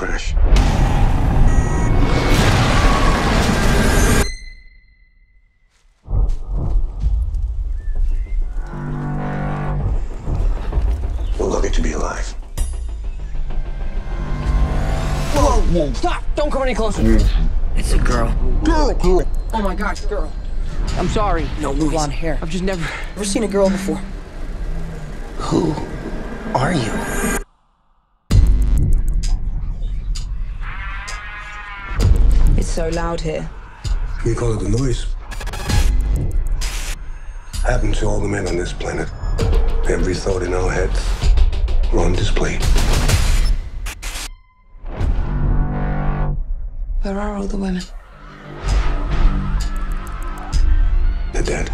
crash. We're lucky to be alive. Whoa! Stop! Don't come any closer. It's a girl. Girl! Oh my gosh, girl. I'm sorry. No noise. Blonde hair. I've just never seen a girl before. Who are you? It's so loud here. We call it the noise. Happened to all the men on this planet. Every thought in our heads were on display. Where are all the women? They're dead.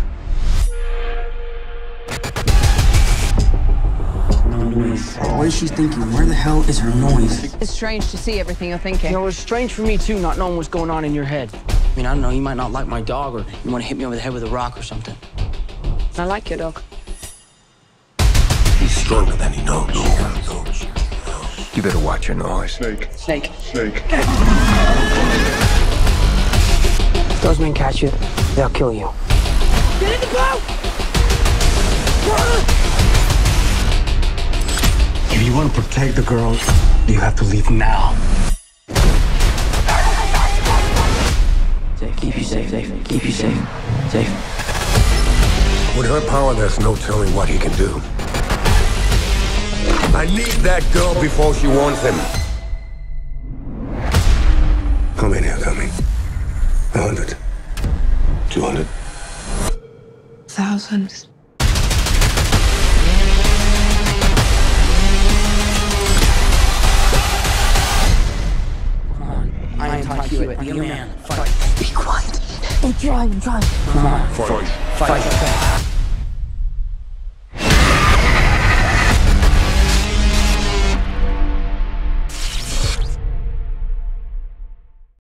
No noise. What is she thinking? Where the hell is her noise? It's strange to see everything you're thinking. You know, it's strange for me too, not knowing what's going on in your head. I mean, I don't know, you might not like my dog, or you want to hit me over the head with a rock or something. I like your dog. He's stronger than he knows. You better watch your noise. Snake. If those men catch you, they'll kill you. Get in the boat! If you want to protect the girl, you have to leave now. Safe, keep you safe, keep you safe. With her power, there's no telling what he can do. I need that girl before she wants him. How many are coming? 100? 200? Thousands. Come on. I am Todd Hewitt. Be a man. Fight. Be quiet. I'm trying. Come on. Fight. Fight.